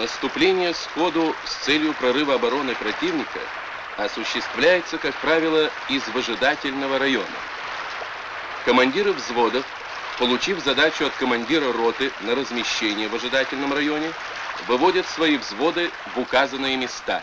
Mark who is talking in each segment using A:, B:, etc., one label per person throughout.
A: Наступление сходу с целью прорыва обороны противника осуществляется, как правило, из выжидательного района. Командиры взводов, получив задачу от командира роты на размещение в ожидательном районе, выводят свои взводы в указанные места.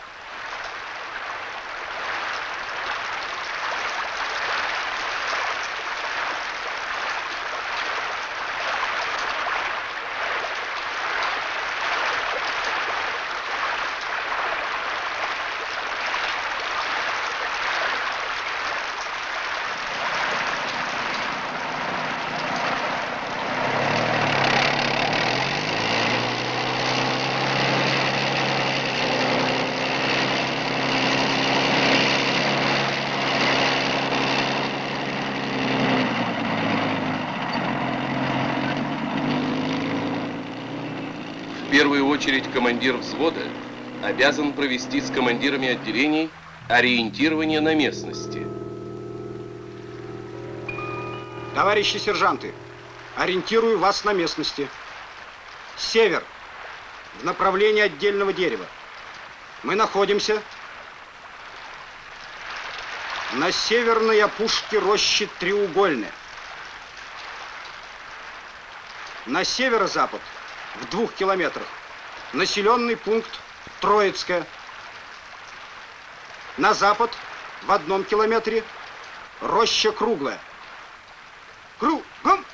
A: В первую очередь командир взвода обязан провести с командирами отделений ориентирование на местности.
B: Товарищи сержанты, ориентирую вас на местности. Север, в направлении отдельного дерева. Мы находимся на северной опушке рощи Треугольная. На северо-запад, в 2 километрах, населенный пункт Троицкое. На запад, в 1 километре, роща Круглая. Кругом!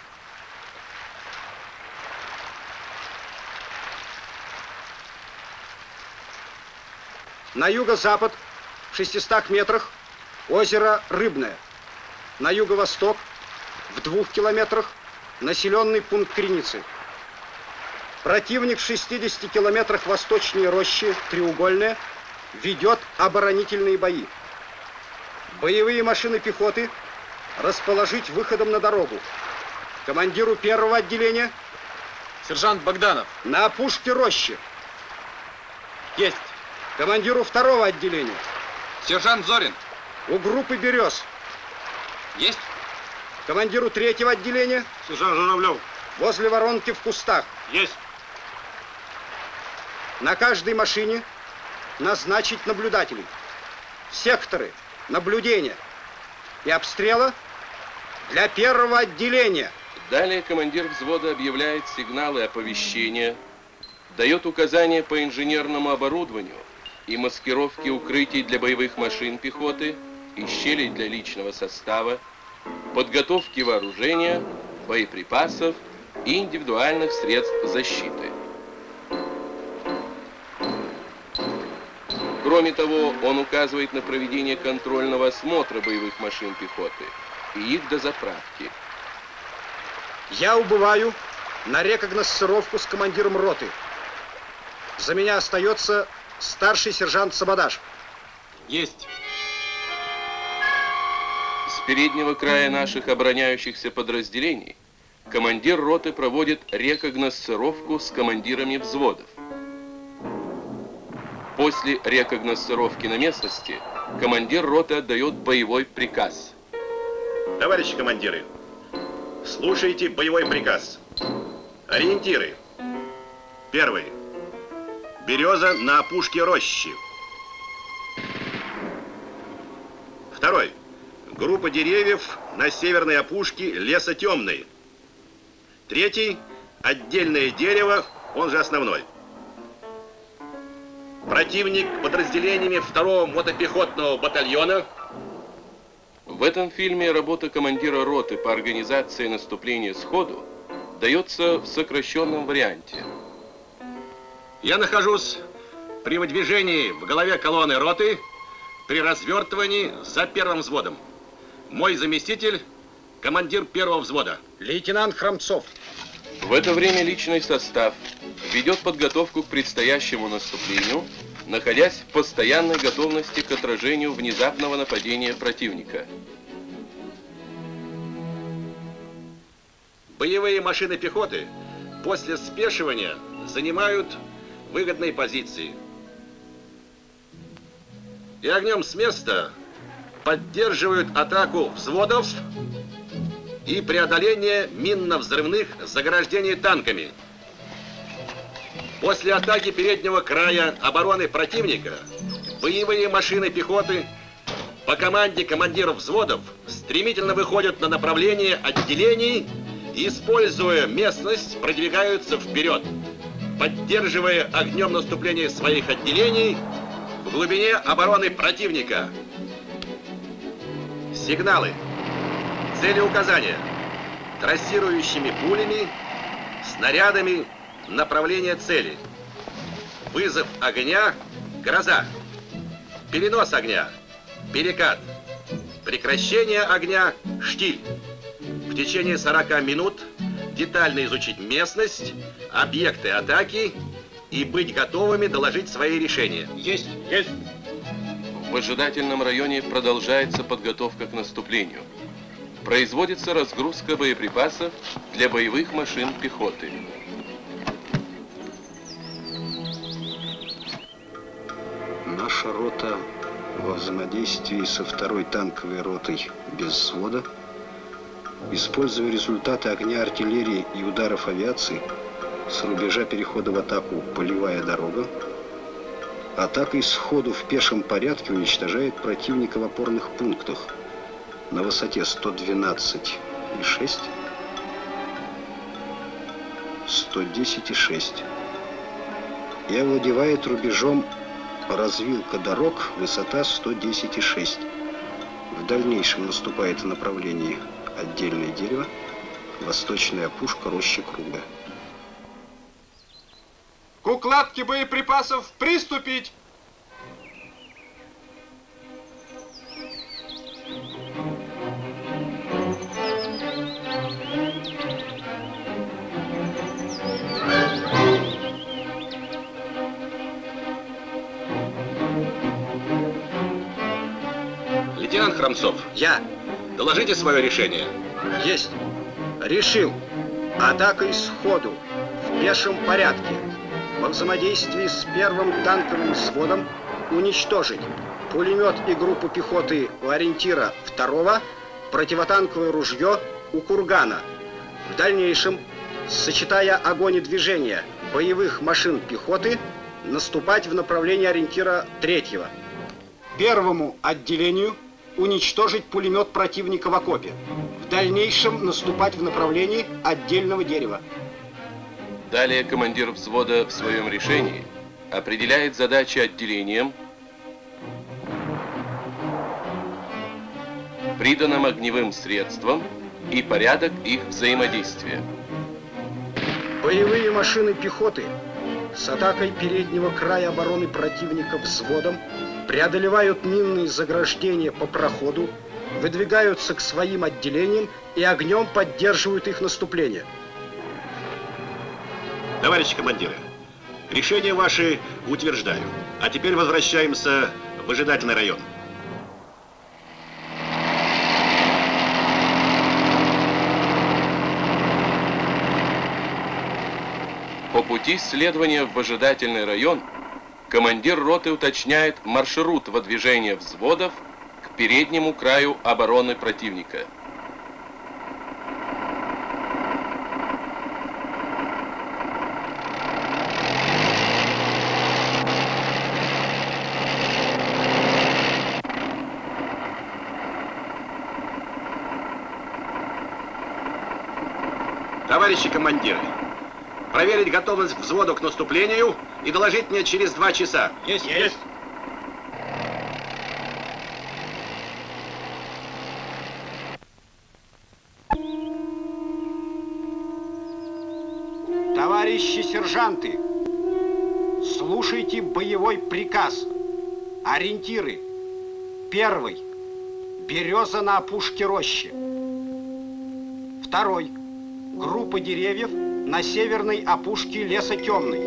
B: На юго-запад, в 600 метрах, озеро Рыбное. На юго-восток, в 2 километрах, населенный пункт Креницы. Противник в 60 километрах восточнее рощи Треугольная ведет оборонительные бои. Боевые машины пехоты расположить выходом на дорогу. Командиру первого отделения
C: сержант Богданов.
B: На опушке рощи.
C: Есть.
B: Командиру второго отделения
C: Сержант Зорин.
B: у группы Берез.
C: Есть.
B: Командиру третьего отделения
C: Сержант Журавлев.
B: возле воронки в кустах.
C: Есть.
B: На каждой машине назначить наблюдателей. Секторы наблюдения и обстрела для первого отделения.
A: Далее командир взвода объявляет сигналы оповещения, дает указания по инженерному оборудованию и маскировке укрытий для боевых машин пехоты и щелей для личного состава, подготовки вооружения, боеприпасов и индивидуальных средств защиты. Кроме того, он указывает на проведение контрольного осмотра боевых машин пехоты и их дозаправки.
B: Я убываю на рекогносцировку с командиром роты. За меня остается старший сержант Сабадаш.
C: Есть.
A: С переднего края наших обороняющихся подразделений командир роты проводит рекогносцировку с командирами взводов. После рекогносцировки на местности командир роты отдает боевой приказ.
D: Товарищи командиры, слушайте боевой приказ. Ориентиры. Первый. Береза на опушке рощи. Второй. Группа деревьев на северной опушке леса Темный. Третий. Отдельное дерево, он же основной. Противник подразделениями 2-го мотопехотного батальона.
A: В этом фильме работа командира роты по организации наступления сходу дается в сокращенном варианте.
D: Я нахожусь при выдвижении в голове колонны роты при развертывании за первым взводом. Мой заместитель – командир первого взвода.
B: Лейтенант Хромцов.
A: В это время личный состав ведет подготовку к предстоящему наступлению, находясь в постоянной готовности к отражению внезапного нападения противника.
D: Боевые машины пехоты после спешивания занимают выгодные позиции. И огнем с места поддерживают атаку взводов и преодоление минно-взрывных заграждений танками. После атаки переднего края обороны противника боевые машины пехоты по команде командиров взводов стремительно выходят на направление отделений и, используя местность, продвигаются вперед, поддерживая огнем наступление своих отделений в глубине обороны противника. Сигналы. Цели указания. Трассирующими пулями, снарядами, направление цели. Вызов огня, гроза. Перенос огня, перекат. Прекращение огня, штиль. В течение 40 минут детально изучить местность, объекты атаки и быть готовыми доложить свои решения.
C: Есть.
D: Есть.
A: В выжидательном районе продолжается подготовка к наступлению. Производится разгрузка боеприпасов для боевых машин пехоты.
B: Наша рота во взаимодействии со второй танковой ротой без взвода, используя результаты огня артиллерии и ударов авиации с рубежа перехода в атаку «Полевая дорога», атакой сходу в пешем порядке уничтожает противника в опорных пунктах на высоте 112,6, 110,6 и овладевает рубежом развилка дорог, высота 110,6. В дальнейшем наступает в направлении отдельное дерево, восточная опушка рощи Круга.
C: К укладке боеприпасов приступить!
D: Лейтенант Хромцов,
B: Я.
D: доложите свое решение.
B: Есть. Решил. Атакой сходу, в пешем порядке, во взаимодействии с первым танковым взводом уничтожить пулемет и группу пехоты у ориентира 2-го, противотанковое ружье у кургана. В дальнейшем, сочетая огонь и движение боевых машин пехоты, наступать в направлении ориентира 3-го. Первому отделению уничтожить пулемет противника в окопе. В дальнейшем наступать в направлении отдельного дерева.
A: Далее командир взвода в своем решении определяет задачи отделениям, приданным огневым средствам и порядок их взаимодействия.
B: Боевые машины пехоты с атакой переднего края обороны противника взводом преодолевают минные заграждения по проходу, выдвигаются к своим отделениям и огнем поддерживают их наступление.
D: Товарищи командиры, решения ваши утверждаю. А теперь возвращаемся в выжидательный район.
A: По пути следования в выжидательный район командир роты уточняет маршрут выдвижения взводов к переднему краю обороны противника.
D: Товарищи командиры, проверить готовность взвода к наступлению и доложить мне через 2 часа.
C: Есть.
B: Товарищи сержанты, слушайте боевой приказ. Ориентиры. 1. Береза на опушке рощи. 2. Группа деревьев на северной опушке леса Темный.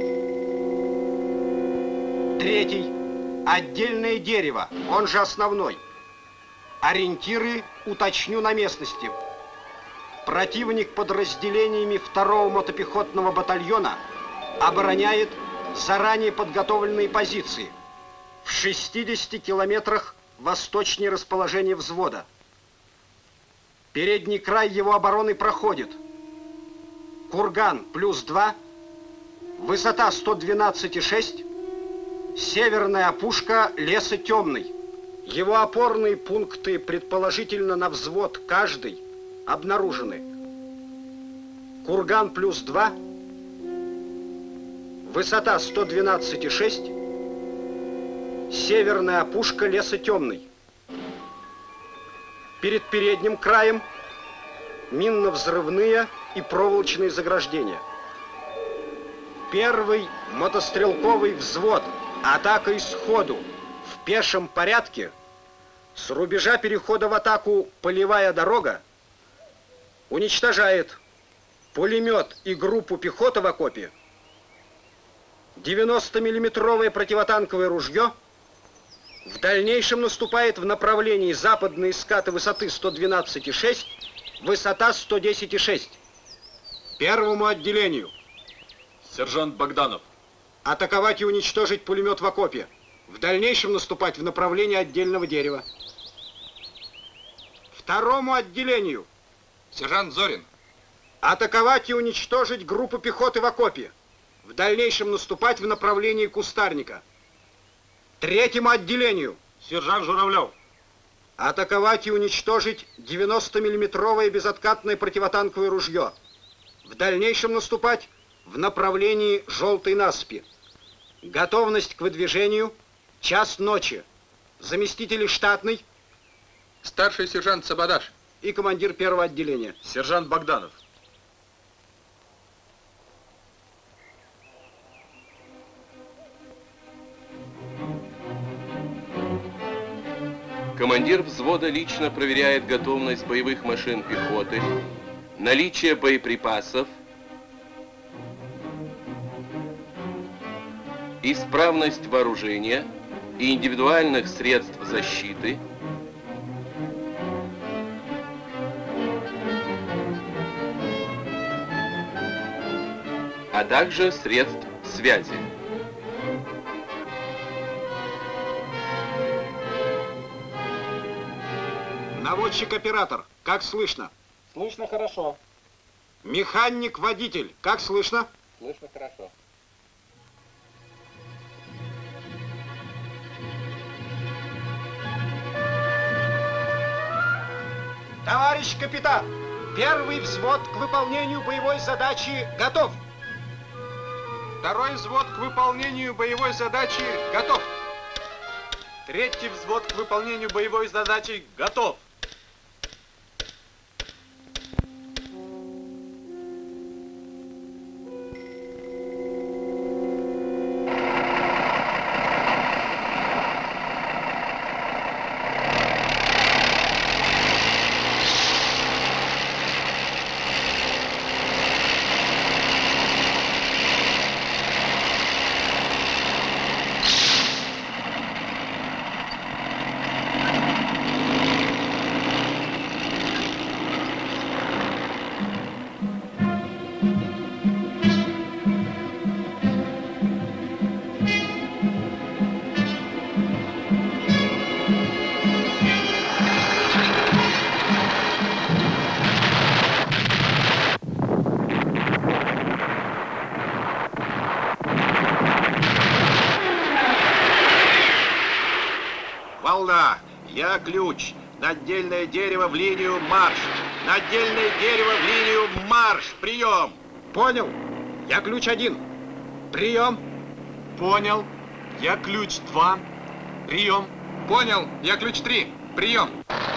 B: 3. Отдельное дерево, он же основной. Ориентиры уточню на местности. Противник подразделениями 2-го мотопехотного батальона обороняет заранее подготовленные позиции в 60 километрах восточнее расположения взвода. Передний край его обороны проходит Курган +2, Высота 112,6. Северная опушка леса Темный. Его опорные пункты, предположительно на взвод каждый, обнаружены. Курган плюс 2. Высота 112,6. Северная опушка леса Темный. Перед передним краем минно-взрывные и проволочные заграждения. Первый мотострелковый взвод атакой сходу в пешем порядке с рубежа перехода в атаку полевая дорога уничтожает пулемет и группу пехоты в окопе, 90-миллиметровое противотанковое ружье, в дальнейшем наступает в направлении западной скаты высоты 112,6, высота 110,6. Первому отделению.
C: Сержант Богданов.
B: Атаковать и уничтожить пулемет в окопе. В дальнейшем наступать в направлении отдельного дерева. Второму отделению.
C: Сержант Зорин.
B: Атаковать и уничтожить группу пехоты в окопе. В дальнейшем наступать в направлении кустарника. Третьему отделению.
C: Сержант Журавлев.
B: Атаковать и уничтожить 90-миллиметровое безоткатное противотанковое ружье. В дальнейшем наступать в направлении желтой насыпи. Готовность к выдвижению. Час ночи. Заместитель штатный.
C: Старший сержант Сабадаш.
B: И командир первого отделения.
C: Сержант Богданов.
A: Командир взвода лично проверяет готовность боевых машин пехоты, наличие боеприпасов, исправность вооружения и индивидуальных средств защиты, а также средств связи.
B: Наводчик-оператор, как слышно?
E: Слышно хорошо.
B: Механик-водитель, как слышно?
E: Слышно хорошо.
B: Товарищ капитан, первый взвод к выполнению боевой задачи готов.
C: Второй взвод к выполнению боевой задачи готов. Третий взвод к выполнению боевой задачи готов.
D: Волна, я ключ. На отдельное дерево в линию марш. На отдельное дерево в линию марш. Прием.
B: Понял. Я ключ 1. Прием.
C: Понял. Я ключ 2. Прием. Понял. Я ключ 3. Прием.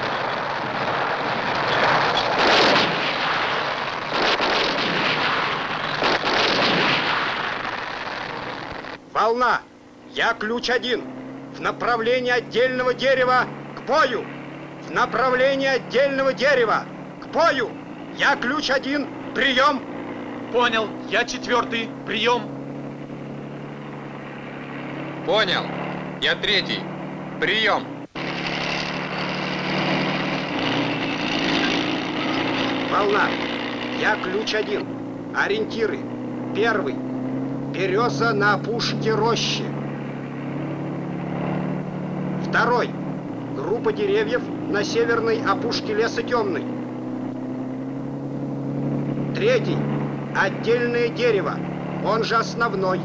B: Волна. Я ключ 1. В направлении отдельного дерева к бою. В направлении отдельного дерева к бою. Я ключ 1. Прием.
C: Понял. Я 4. Прием. Понял. Я 3. Прием.
B: Волна. Я ключ 1. Ориентиры. Первый. Береза на опушке рощи. Второй. Группа деревьев на северной опушке леса Темный. Третий. Отдельное дерево. он же основной.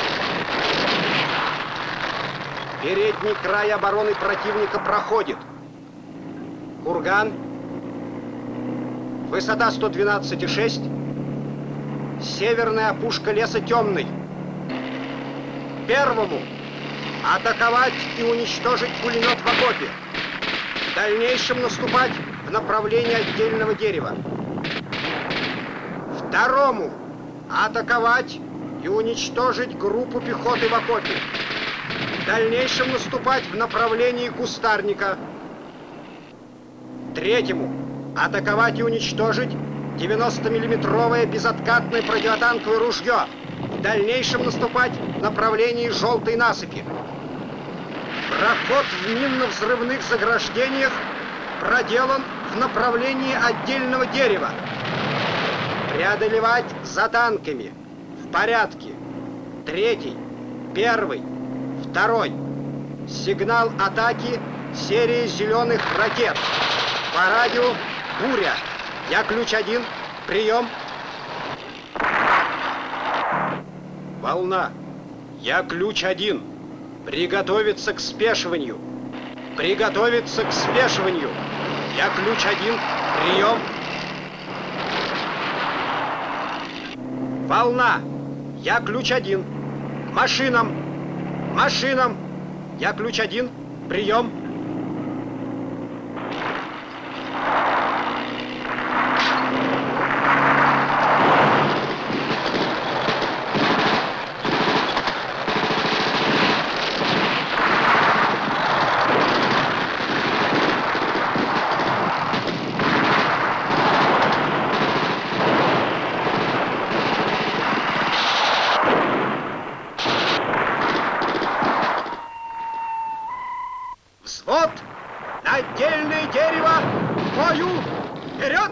B: Передний край обороны противника проходит. Курган. Высота 112,6. Северная опушка леса Темный. Первому атаковать и уничтожить пулемет в окопе. В дальнейшем наступать в направлении отдельного дерева. Второму атаковать и уничтожить группу пехоты в окопе. В дальнейшем наступать в направлении кустарника. Третьему атаковать и уничтожить 90-миллиметровое безоткатное противотанковое ружье. В дальнейшем наступать в направлении желтой насыпи. Проход в минно-взрывных заграждениях проделан в направлении отдельного дерева. Преодолевать за танками. В порядке. Третий, первый, второй. Сигнал атаки серии зеленых ракет. По радио «Буря». Я ключ 1. Прием. Волна. Я ключ 1. Приготовиться к спешиванию. Приготовиться к спешиванию. Я ключ 1. Прием. Волна. Я ключ 1. Машинам. Машинам. Я ключ 1. Прием. Взвод! На отдельное дерево! К бою! Вперед!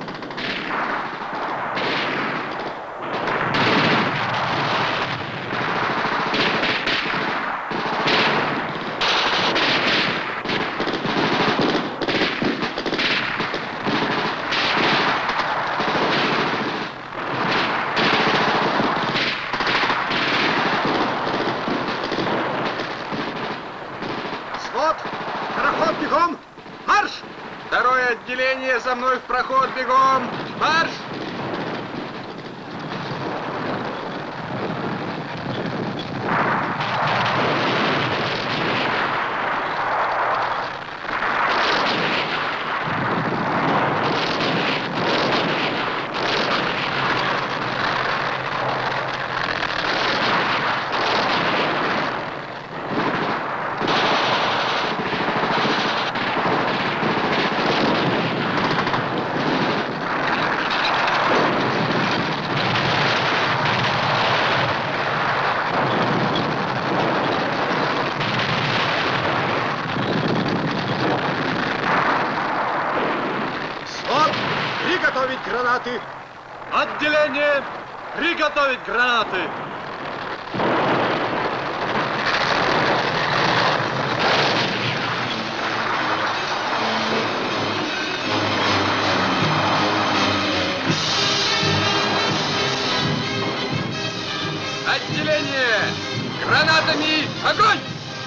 B: Взвод! Проход бегом! Марш!
C: Второе отделение за мной в проход бегом! Марш!
B: Приготовить гранаты!
C: Отделение! Приготовить гранаты! Отделение! Гранатами! Огонь!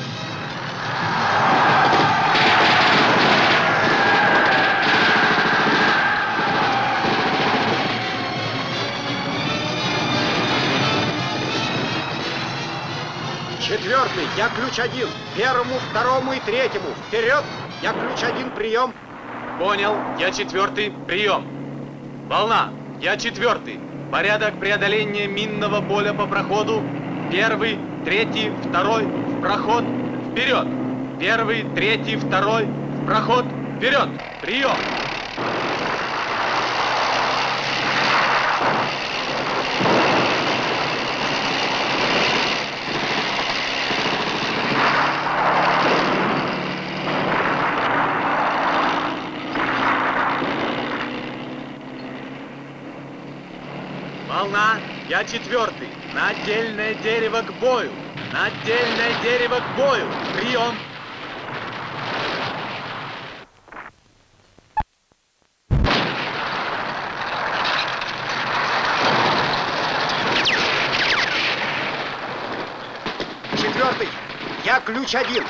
B: Четвертый, я ключ 1. Первому, второму и третьему. Вперед! Я ключ 1. Прием.
C: Понял. Я четвертый. Прием. Волна. Я четвертый. Порядок преодоления минного поля по проходу. Первый, третий, второй. В проход. Вперед. Первый, третий, второй. В проход. Вперед. Прием. Волна, я четвертый. На отдельное дерево к бою. На отдельное дерево к бою. Прием.
B: Я ключ 1.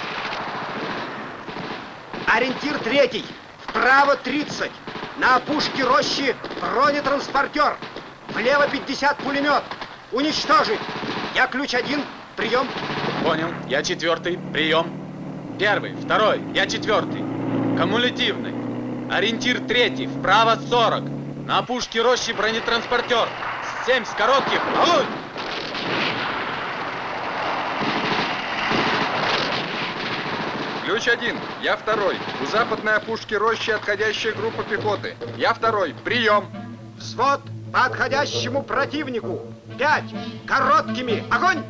B: Ориентир 3. Вправо 30. На опушке рощи бронетранспортер. Влево 50 пулемет. Уничтожить. Я ключ 1. Прием.
C: Понял. Я 4. Прием. 1, 2. Я 4. Кумулятивный. Ориентир 3. Вправо 40. На опушке рощи бронетранспортер. 7 с коротких. Огонь!
F: Ключ 1. Я 2. У западной опушки рощи отходящая группа пехоты. Я 2. Прием.
B: Взвод по отходящему противнику. 5. Короткими. Огонь!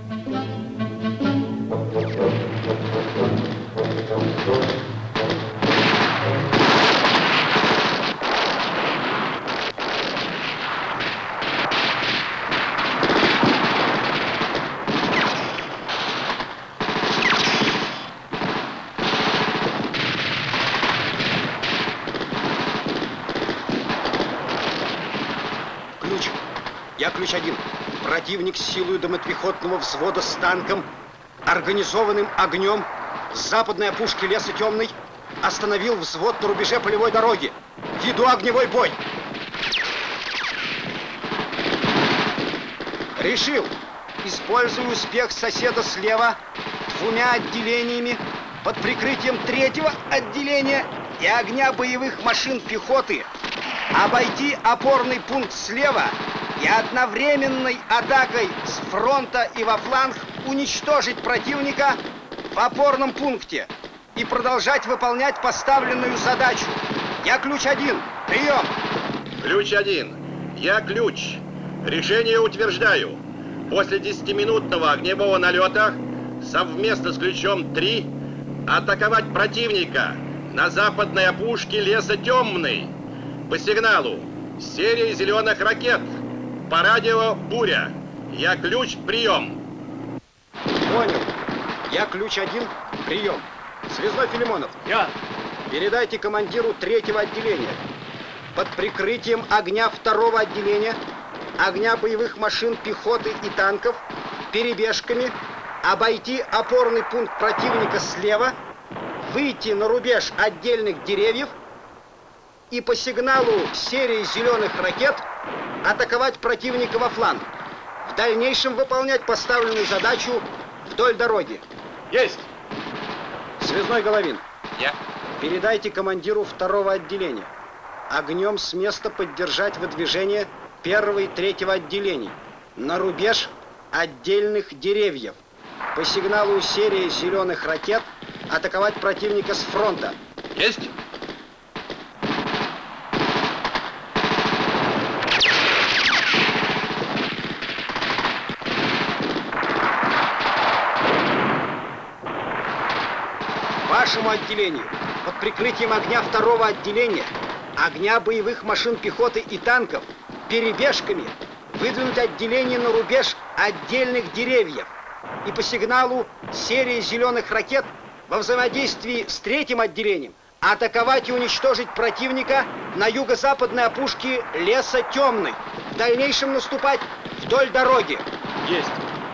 B: Я ключ 1. Противник с силой домотпехотного взвода с танком, организованным огнем с западной опушки леса Темный остановил взвод на рубеже полевой дороги. Веду огневой бой. Решил. Использую успех соседа слева 2 отделениями под прикрытием 3-го отделения и огня боевых машин пехоты обойти опорный пункт слева и одновременной атакой с фронта и во фланг уничтожить противника в опорном пункте и продолжать выполнять поставленную задачу. Я ключ 1. Прием.
D: Ключ 1. Я ключ. Решение утверждаю. После 10-минутного огневого налета совместно с ключом 3 атаковать противника на западной опушке леса Темный. По сигналу серия зеленых ракет. По радио буря. Я ключ. Прием.
B: Понял. Я ключ 1. Прием. Связной Филимонов.
C: Я.
B: Передайте командиру 3-го отделения. Под прикрытием огня 2-го отделения, огня боевых машин пехоты и танков, перебежками обойти опорный пункт противника слева, выйти на рубеж отдельных деревьев и по сигналу серии зеленых ракет атаковать противника во фланг. В дальнейшем выполнять поставленную задачу вдоль дороги.
C: Есть.
B: Связной Головин.
C: Я.
B: Передайте командиру 2-го отделения. Огнем с места поддержать выдвижение 1-го и 3-го отделений на рубеж отдельных деревьев. По сигналу серии зеленых ракет атаковать противника с фронта.
C: Есть.
B: Вашему отделению под прикрытием огня 2-го отделения, огня боевых машин пехоты и танков, перебежками выдвинуть отделение на рубеж отдельных деревьев и по сигналу серии зеленых ракет во взаимодействии с 3-м отделением атаковать и уничтожить противника на юго-западной опушке леса Темный. В дальнейшем наступать вдоль дороги.
C: Есть.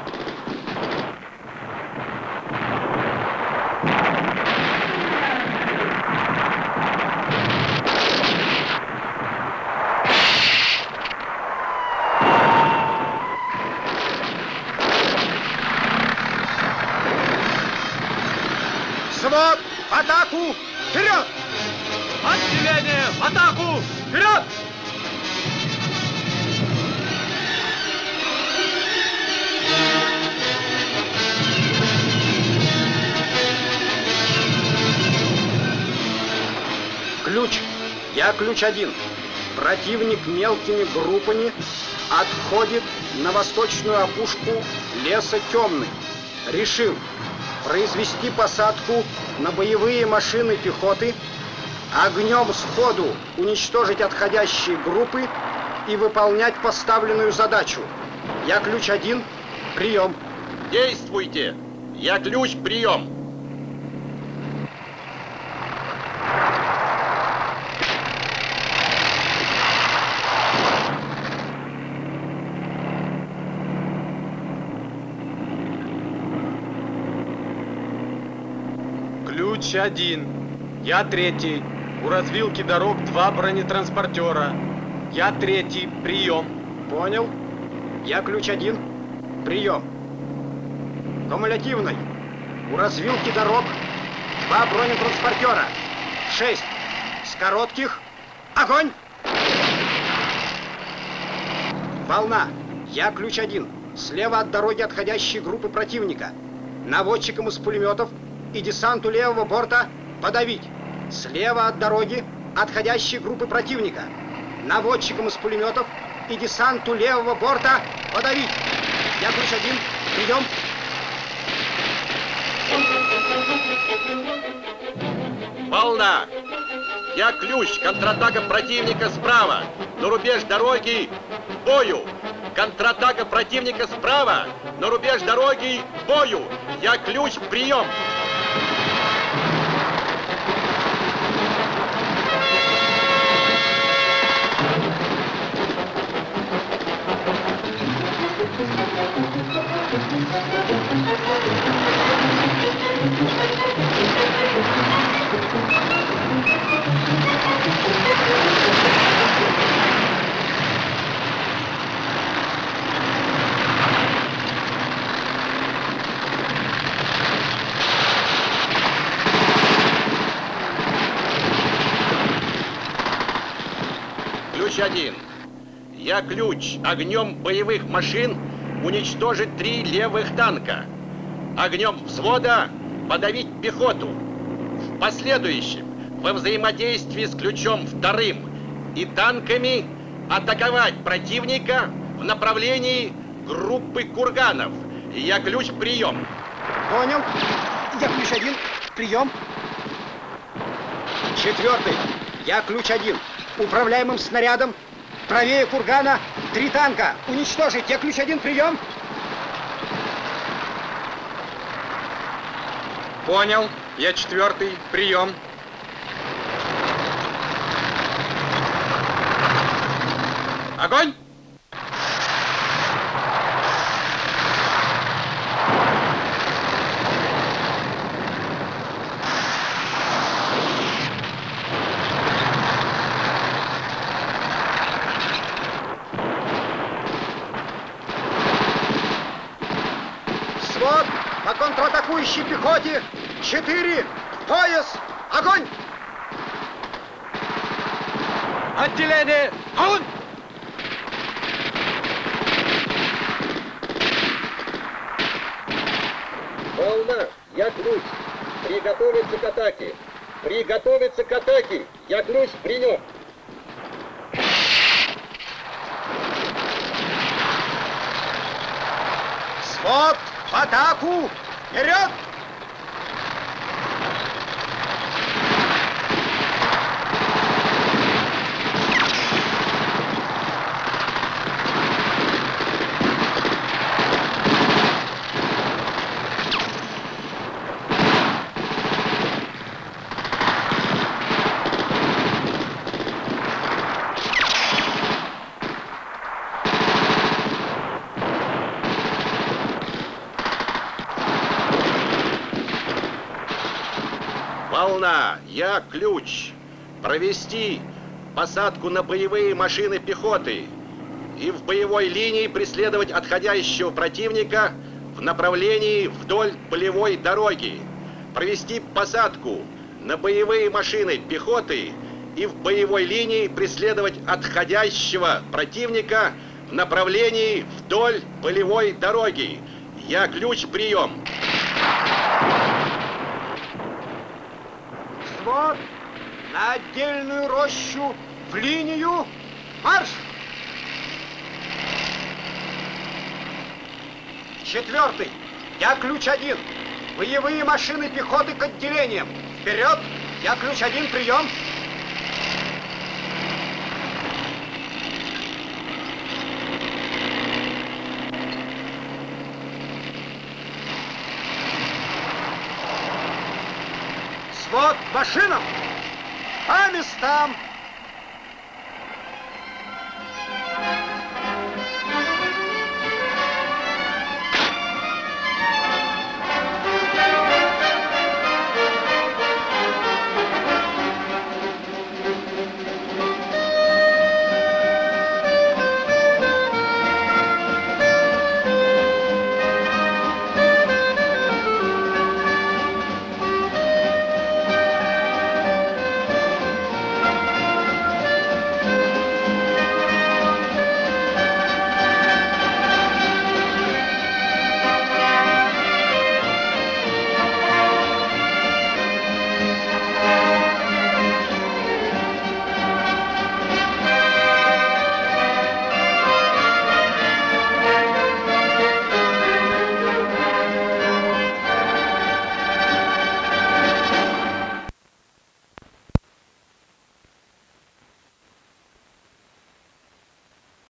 B: Взвод, в атаку! Вперед!
C: Отделение! В атаку! Вперед!
B: Ключ. Я ключ 1. Противник мелкими группами отходит на восточную опушку леса Темный. Решил произвести посадку на боевые машины пехоты, огнем сходу уничтожить отходящие группы и выполнять поставленную задачу. Я ключ 1. Прием.
D: Действуйте. Я ключ. Прием.
C: ключ 1. Я 3. У развилки дорог 2 бронетранспортера. Я 3. Прием.
B: Понял. Я ключ 1. Прием. Кумулятивный. У развилки дорог 2 бронетранспортера. 6. С коротких. Огонь! Волна. Я ключ 1. Слева от дороги отходящей группы противника. Наводчикам из пулеметов и десанту левого борта подавить. Слева от дороги отходящей группы противника. Наводчикам из пулеметов и десанту левого борта подавить. Я ключ 1. Прием.
D: Волна! Я ключ, контратака противника справа, на рубеж дороги, к бою! Контратака противника справа, на рубеж дороги, к бою! Я ключ, прием! Ключ 1. Я ключ, огнем боевых машин уничтожить 3 левых танка. Огнем взвода подавить пехоту. В последующем, во взаимодействии с ключом 2 и танками, атаковать противника в направлении группы курганов. Я ключ, прием.
B: Понял. Я ключ 1. Прием. 4. Я ключ 1. Управляемым снарядом. Правее кургана 3 танка. Уничтожить. Я ключ 1. Прием.
F: Понял. Я 4. Прием. Огонь!
B: Свод по контратакующей пехоте. 4. Пояс. Огонь!
C: Отделение! Огонь!
D: Волна, я ключ. Приготовиться к атаке. Приготовиться к атаке. Я ключ, прием.
B: Свод в атаку. Вперед!
D: Волна, я ключ. Провести посадку на боевые машины пехоты и в боевой линии преследовать отходящего противника в направлении вдоль полевой дороги. Провести посадку на боевые машины пехоты и в боевой линии преследовать отходящего противника в направлении вдоль полевой дороги. Я ключ, прием.
B: Свод на отдельную рощу в линию. Марш! 4. Я ключ 1. Боевые машины пехоты к отделениям. Вперед! Я ключ 1. Прием! Свод к машинам! По местам!